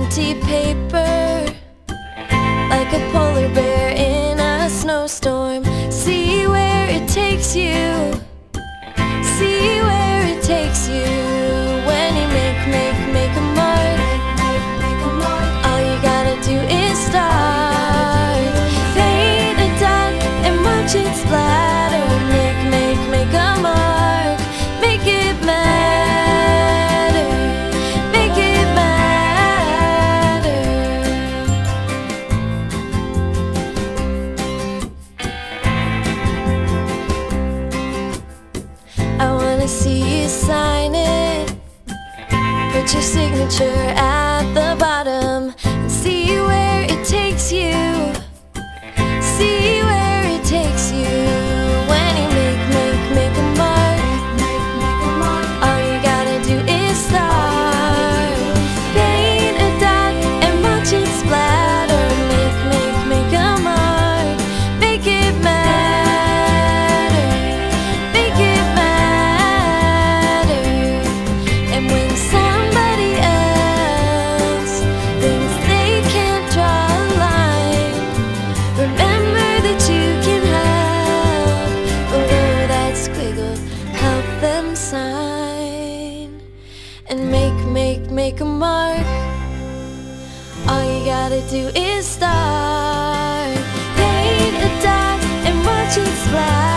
empty paper, like a polar bear in a snowstorm. See where it takes you, see where it takes you. When you make a mark, all you gotta do is start. Paint a dot and watch it splatter. Make a mark, make it matter, make it matter. I wanna see you sign it, put your signature at the bottom, and see where it takes you, see where it takes you. When you make a mark, all you gotta do is start. Paint a dot and watch it splatter. Make a mark, make it matter, make it matter. And when somebody else thinks they can't draw a line, remember that you can help. Below that squiggle, help them sign. And make a mark, all you gotta do is start. Paint a dot and watch it splash.